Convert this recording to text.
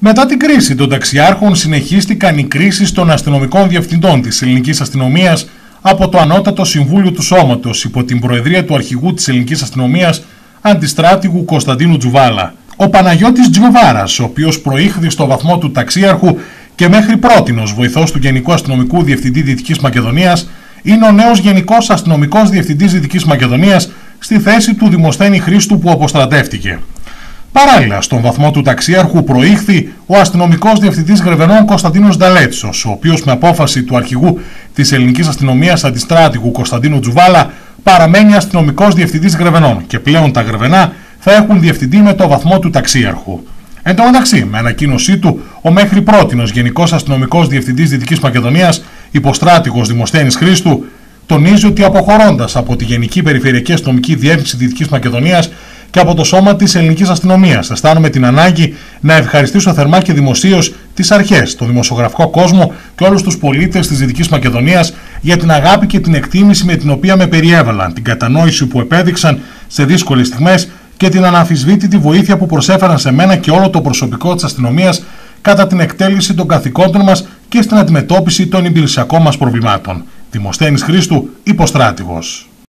Μετά την κρίση των ταξιάρχων συνεχίστηκαν οι κρίσεις των αστυνομικών διευθυντών της ελληνικής αστυνομίας από το Ανώτατο Συμβούλιο του Σώματος υπό την προεδρία του αρχηγού της ελληνικής αστυνομίας αντιστράτηγου Κωνσταντίνου Τζουβάλα. Ο Παναγιώτης Τζιοβάρας, ο οποίος προήχθη στο βαθμό του ταξίαρχου και μέχρι πρότινος βοηθός του Γενικού Αστυνομικού Διευθυντή Δυτικής Μακεδονίας, είναι ο νέος Γενικός Αστυνομικός Διευθυντής Δυτικής Μακεδονίας στη θέση του Δημοσθένη Χρήστου που αποστρατεύτηκε. Παράλληλα, στον βαθμό του ταξίαρχου προήχθη ο αστυνομικός διευθυντής Γρεβενών Κωνσταντίνος Νταλέτσος, ο οποίος με απόφαση του αρχηγού της ελληνικής αστυνομίας αντιστράτηγου Κωνσταντίνου Τζουβάλα παραμένει αστυνομικός διευθυντής Γρεβενών και πλέον τα Γρεβενά θα έχουν διευθυντή με το βαθμό του ταξίαρχου. Εν τω μεταξύ, με ανακοίνωσή του, ο μέχρι πρότινος Γενικός Αστυνομικός Διευθυντής Δυτικής Μακεδονίας, υποστράτηγος Δημοσθένης Χρήστου, τονίζει ότι αποχωρώντας από τη Γενική Περιφερειακή Αστυνομική Διεύθυνση Δυτικής Μακεδονίας και από το σώμα της ελληνικής αστυνομίας, αισθάνομαι την ανάγκη να ευχαριστήσω θερμά και δημοσίως τις αρχές, τον δημοσιογραφικό κόσμο και όλους τους πολίτες της Δυτικής Μακεδονίας για την αγάπη και την εκτίμηση με την οποία με περιέβαλαν, την κατανόηση που επέδειξαν σε δύσκολες στιγμές και την αναμφισβήτητη βοήθεια που προσέφεραν σε μένα και όλο το προσωπικό της αστυνομίας κατά την εκτέλεση των καθηκόντων μας και στην αντιμετώπιση των υπηρεσιακών μας προβλημάτων. Δημοσθένης Χρήστου, υποστράτηγος.